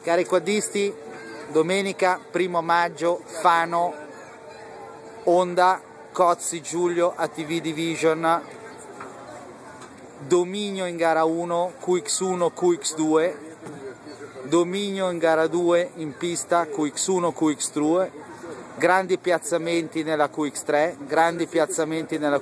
Cari quaddisti, domenica 1 maggio, Fano, Honda, Cozzi, Giulio, ATV Division, dominio in gara 1, QX1, QX2, dominio in gara 2 in pista, QX1, QX2, grandi piazzamenti nella QX3, grandi piazzamenti nella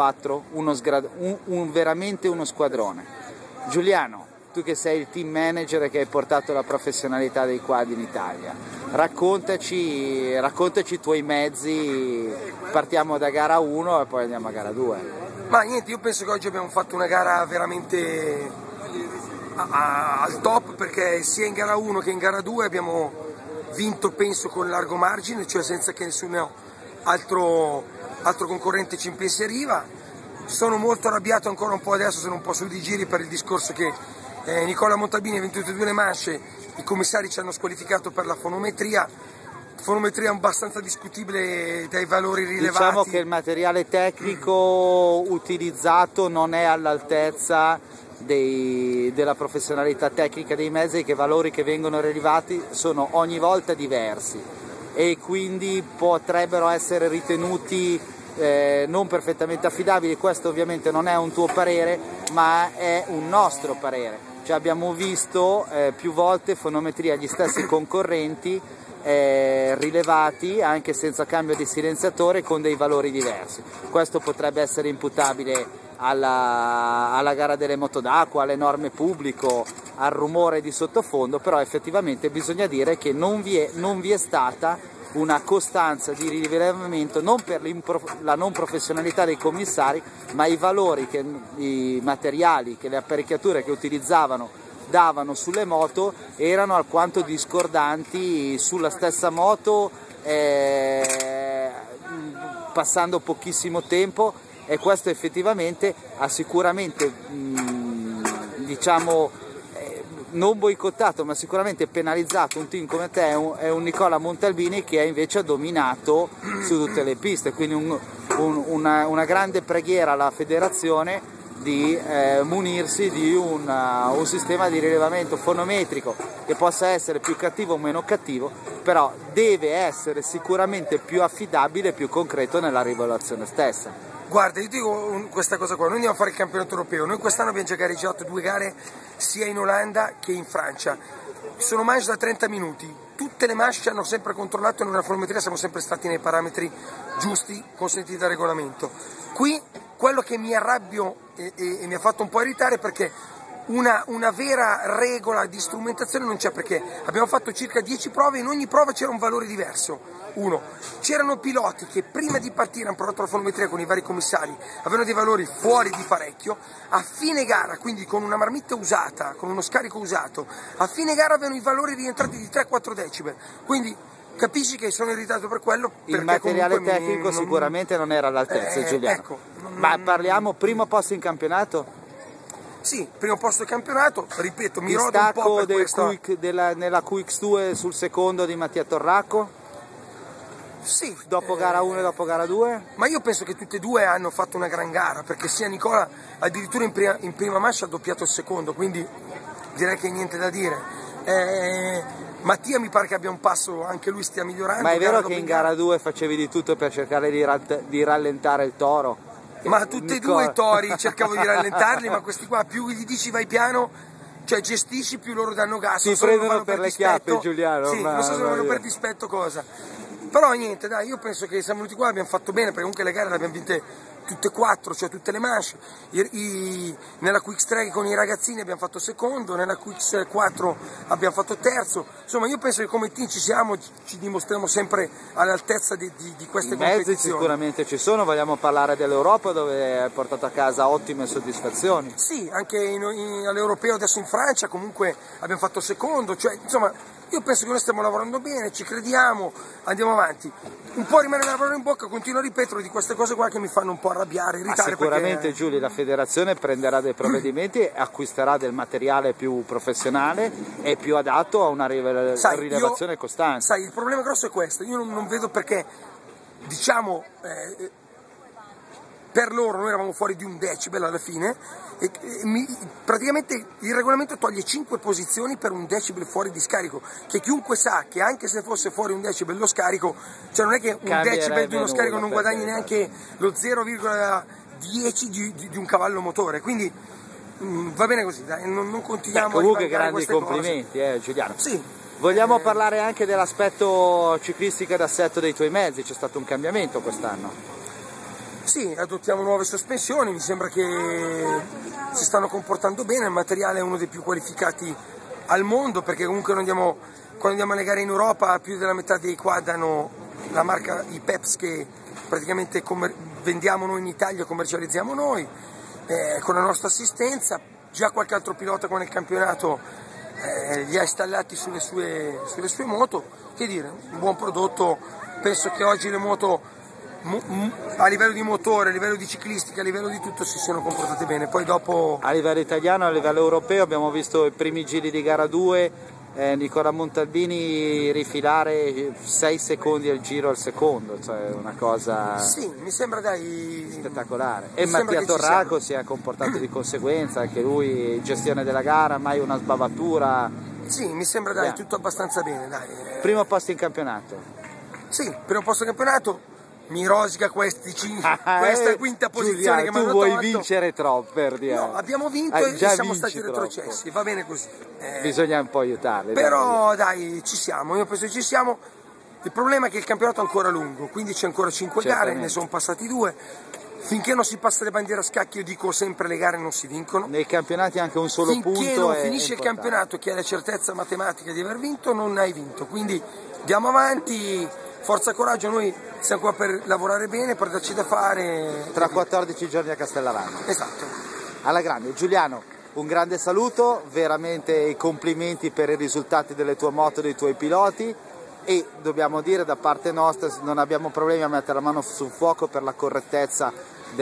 QX4, veramente uno squadrone. Giuliano, tu che sei il team manager e che hai portato la professionalità dei quad in Italia, raccontaci i tuoi mezzi. Partiamo da gara 1 e poi andiamo a gara 2. Ma niente, io penso che oggi abbiamo fatto una gara veramente al top, perché sia in gara 1 che in gara 2 abbiamo vinto, penso, con largo margine, cioè senza che nessun altro concorrente ci impensieriva. Sono molto arrabbiato ancora un po' adesso, sono un po' su di giri per il discorso che Nicola Montalbini ha vinto tutte e due le manche, i commissari ci hanno squalificato per la fonometria abbastanza discutibile dai valori rilevati. Diciamo che il materiale tecnico utilizzato non è all'altezza della professionalità tecnica dei mezzi, che i valori che vengono rilevati sono ogni volta diversi e quindi potrebbero essere ritenuti non perfettamente affidabili. Questo ovviamente non è un tuo parere, ma è un nostro parere. Cioè, abbiamo visto più volte fonometria agli stessi concorrenti rilevati anche senza cambio di silenziatore con dei valori diversi. Questo potrebbe essere imputabile alla gara delle moto d'acqua, alle norme pubblico, al rumore di sottofondo, però effettivamente bisogna dire che non vi è stata una costanza di rilevamento, non per la non professionalità dei commissari, ma i valori, i materiali, le apparecchiature che utilizzavano davano sulle moto erano alquanto discordanti sulla stessa moto, passando pochissimo tempo, e questo effettivamente ha sicuramente diciamo non boicottato, ma sicuramente penalizzato un team come te e un Nicola Montalbini che invece ha dominato su tutte le piste. Quindi una grande preghiera alla federazione di munirsi di un sistema di rilevamento fonometrico che possa essere più cattivo o meno cattivo, però deve essere sicuramente più affidabile e più concreto nella rilevazione stessa. Guarda, io dico questa cosa qua, noi andiamo a fare il campionato europeo, noi quest'anno abbiamo già gareggiato 2 gare sia in Olanda che in Francia, sono manche da 30 minuti, tutte le manche ci hanno sempre controllato e nella fonometria siamo sempre stati nei parametri giusti consentiti dal regolamento. Qui quello che mi arrabbio e mi ha fatto un po' irritare, perché una vera regola di strumentazione non c'è, perché abbiamo fatto circa 10 prove e in ogni prova c'era un valore diverso. C'erano piloti che prima di partire hanno provato la fonometria con i vari commissari, avevano dei valori fuori di parecchio, a fine gara, quindi con una marmitta usata, con uno scarico usato, a fine gara avevano i valori rientrati di 3-4 decibel, quindi capisci che sono irritato per quello. Il materiale tecnico sicuramente non era all'altezza, Giuliano. Ecco, ma parliamo primo posto in campionato? Sì, primo posto in campionato, ripeto, mi rodo un po' per questo. Nella QX2 sul secondo di Mattia Torraco? Sì. Dopo gara 1 e dopo gara 2? Ma io penso che tutte e due hanno fatto una gran gara, perché sia Nicola addirittura in prima manche ha doppiato il secondo, quindi direi che niente da dire. Mattia mi pare che abbia un passo, anche lui stia migliorando. Ma è vero che in gara 2 facevi di tutto per cercare di rallentare il toro? Ma tutti e due i tori cercavo di rallentarli, ma questi qua più gli dici vai piano, cioè gestisci, più loro danno gas. Ti prendono per le chiappe, Giuliano. Sì, non so se lo vanno per dispetto cosa. Però niente, dai, io penso che siamo venuti qua, abbiamo fatto bene, perché comunque le gare le abbiamo vinte tutte e 4, cioè tutte le manche. Nella QX3 con i ragazzini abbiamo fatto secondo, nella QX4 abbiamo fatto terzo. Insomma, io penso che come team ci siamo, ci dimostriamo sempre all'altezza di queste competizioni. I mezzi sicuramente ci sono, vogliamo parlare dell'Europa dove hai portato a casa ottime soddisfazioni. Sì, anche all'Europeo adesso in Francia comunque abbiamo fatto secondo, cioè insomma io penso che noi stiamo lavorando bene, ci crediamo, andiamo avanti. Un po' rimane la parola in bocca, continuo a ripetere di queste cose qua che mi fanno un po' arrabbiare, irritare. Sicuramente perché... Giulio, la federazione prenderà dei provvedimenti e acquisterà del materiale più professionale e più adatto a una rilevazione costante. Sai, il problema grosso è questo, io non vedo perché, diciamo, per loro noi eravamo fuori di 1 decibel alla fine, praticamente il regolamento toglie 5 posizioni per 1 decibel fuori di scarico, che chiunque sa che anche se fosse fuori 1 decibel lo scarico, cioè non è che 1 decibel di uno scarico non guadagni neanche lo 0,10 di un cavallo motore, quindi va bene così, dai, non continuiamo. Comunque grandi complimenti, Giuliano. Sì. Vogliamo parlare anche dell'aspetto ciclistico ed assetto dei tuoi mezzi, c'è stato un cambiamento quest'anno. Sì, adottiamo nuove sospensioni, mi sembra che si stanno comportando bene, il materiale è uno dei più qualificati al mondo, perché comunque quando andiamo alle gare in Europa più della metà dei quad hanno la marca IPEPS che praticamente vendiamo noi in Italia, commercializziamo noi, con la nostra assistenza. Già qualche altro pilota qua nel campionato li ha installati sulle sue moto. Che dire, un buon prodotto. Penso che oggi le moto a livello di motore, a livello di ciclistica, a livello di tutto si siano comportate bene. Poi dopo a livello italiano, a livello europeo abbiamo visto i primi giri di gara 2, Nicola Montalbini rifilare 6 secondi al giro al secondo, cioè una cosa sì, mi sembra spettacolare. E Mattia Torraco si è comportato di conseguenza, anche lui gestione della gara, mai una sbavatura. Sì, mi sembra tutto abbastanza bene, dai. Primo posto in campionato. Sì, primo posto in campionato. Mi rosica questa quinta posizione che mi hanno tu vuoi vincere troppo, per dire. No, abbiamo vinto e siamo stati retrocessi, va bene così. Bisogna un po' aiutarli. Però dai, ci siamo, io penso che ci siamo. Il problema è che il campionato è ancora lungo, quindi c'è ancora 5 gare, ne sono passati 2. Finché non si passa le bandiere a scacchi, io dico sempre le gare non si vincono. Nei campionati anche un solo punto. Finché non finisce il campionato e che hai la certezza matematica di aver vinto, non hai vinto. Quindi andiamo avanti, forza coraggio, noi siamo qua per lavorare bene, per darci da fare. Tra 14 giorni a Castellavanno. Esatto. Alla grande. Giuliano, un grande saluto, veramente i complimenti per i risultati delle tue moto, dei tuoi piloti, e dobbiamo dire da parte nostra non abbiamo problemi a mettere la mano sul fuoco per la correttezza e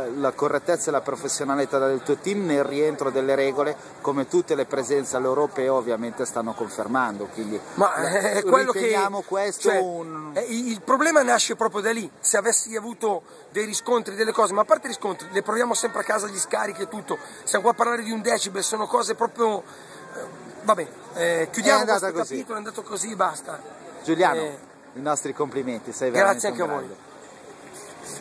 la professionalità del tuo team nel rientro delle regole, come tutte le presenze all'europeo ovviamente stanno confermando. Quindi quello che questo il problema nasce proprio da lì. Se avessi avuto dei riscontri, delle cose, ma a parte i riscontri, le proviamo sempre a casa, gli scarichi e tutto, siamo qua a parlare di 1 decibel, sono cose proprio va bene, chiudiamo questo capitolo, è andato così, basta. Giuliano, i nostri complimenti, sei veramente grazie anche a voi.